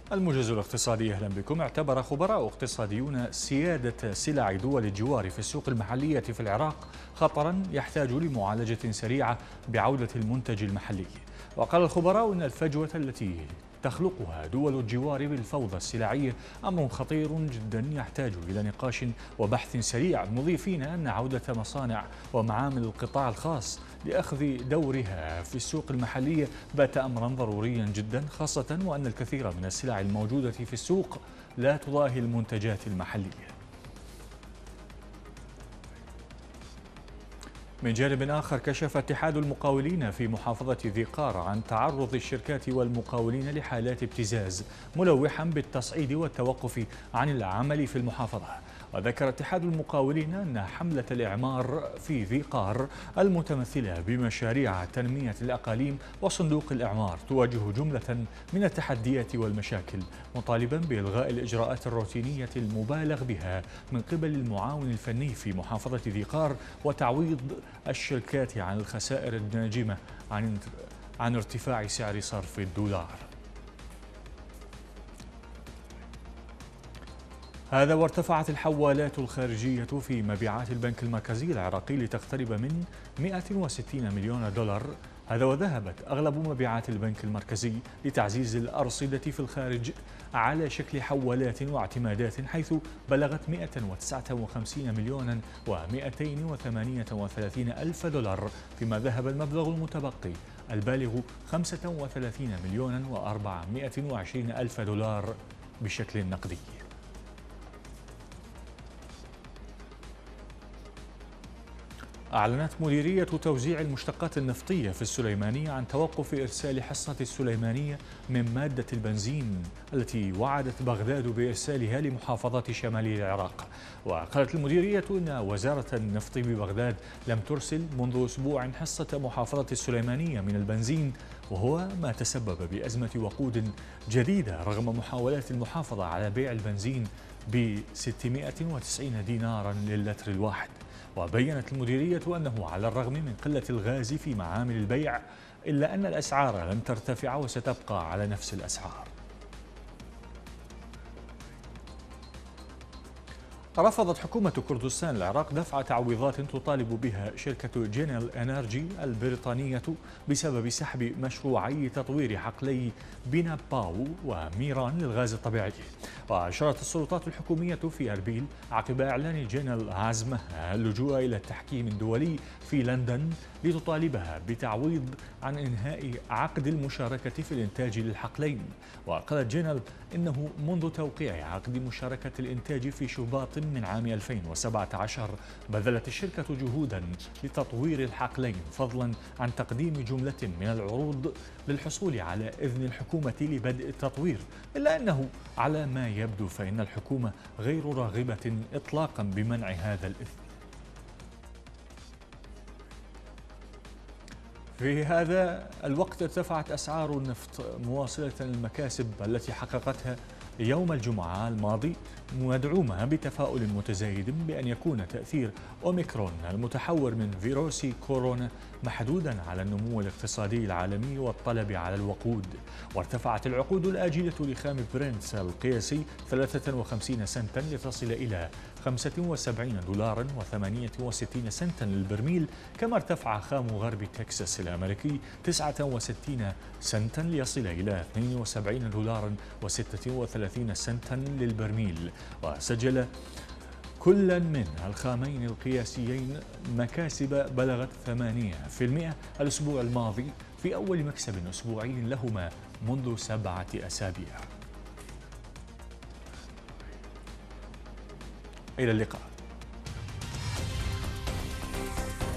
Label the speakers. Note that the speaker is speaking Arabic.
Speaker 1: الموجز الاقتصادي أهلا بكم. اعتبر خبراء اقتصاديون سيادة سلع دول الجوار في السوق المحلية في العراق خطرا يحتاج لمعالجة سريعة بعودة المنتج المحلي. وقال الخبراء أن الفجوة التي تخلقها دول الجوار بالفوضى السلعية أمر خطير جدا يحتاج إلى نقاش وبحث سريع، مضيفين أن عودة مصانع ومعامل القطاع الخاص لأخذ دورها في السوق المحلية بات أمرا ضروريا جدا، خاصة وأن الكثير من السلع الموجودة في السوق لا تضاهي المنتجات المحلية. من جانب آخر، كشف اتحاد المقاولين في محافظة ذي قار عن تعرض الشركات والمقاولين لحالات ابتزاز، ملوحا بالتصعيد والتوقف عن العمل في المحافظة. وذكر اتحاد المقاولين أن حملة الإعمار في ذي قار المتمثلة بمشاريع تنمية الأقاليم وصندوق الإعمار تواجه جملة من التحديات والمشاكل، مطالبا بإلغاء الإجراءات الروتينية المبالغ بها من قبل المعاون الفني في محافظة ذي قار وتعويض الشركات عن الخسائر الناجمة عن ارتفاع سعر صرف الدولار. هذا وارتفعت الحوالات الخارجية في مبيعات البنك المركزي العراقي لتقترب من 160 مليون دولار. هذا وذهبت أغلب مبيعات البنك المركزي لتعزيز الأرصدة في الخارج على شكل حوالات واعتمادات، حيث بلغت 159 مليون و238 ألف دولار، فيما ذهب المبلغ المتبقي البالغ 35 مليون و420 ألف دولار بشكل نقدي. أعلنت مديرية توزيع المشتقات النفطية في السليمانية عن توقف إرسال حصة السليمانية من مادة البنزين التي وعدت بغداد بإرسالها لمحافظات شمال العراق. وقالت المديرية أن وزارة النفط ببغداد لم ترسل منذ أسبوع حصة محافظة السليمانية من البنزين، وهو ما تسبب بأزمة وقود جديدة رغم محاولات المحافظة على بيع البنزين ب 690 دينارا للتر الواحد. وبيّنت المديرية أنه على الرغم من قلة الغاز في معامل البيع إلا أن الأسعار لن ترتفع وستبقى على نفس الأسعار. رفضت حكومة كردستان العراق دفع تعويضات تطالب بها شركة جينيل إنرجي البريطانية بسبب سحب مشروعي تطوير حقلي بينا باو وميران للغاز الطبيعي. وأشارت السلطات الحكومية في أربيل عقب إعلان جينيل عزمها اللجوء إلى التحكيم الدولي في لندن لتطالبها بتعويض عن إنهاء عقد المشاركة في الإنتاج للحقلين. وقالت جينيل إنه منذ توقيع عقد مشاركة الإنتاج في شباط من عام 2017 بذلت الشركة جهودا لتطوير الحقلين، فضلا عن تقديم جملة من العروض للحصول على إذن الحكومة لبدء التطوير، إلا أنه على ما يبدو فإن الحكومة غير راغبة إطلاقا بمنع هذا الإذن. في هذا الوقت ارتفعت أسعار النفط مواصلة المكاسب التي حققتها يوم الجمعة الماضي، مدعومة بتفاؤل متزايد بأن يكون تأثير أوميكرون المتحور من فيروس كورونا محدودا على النمو الاقتصادي العالمي والطلب على الوقود. وارتفعت العقود الآجلة لخام برنت القياسي 53 سنتا لتصل إلى 75 دولارا و68 سنتا للبرميل، كما ارتفع خام غرب تكساس الأمريكي 69 سنتا ليصل إلى 72 دولارا و36 سنتا للبرميل. وسجل كل من الخامين القياسيين مكاسب بلغت 8% الأسبوع الماضي في أول مكسب أسبوعي لهما منذ 7 أسابيع. إلى اللقاء.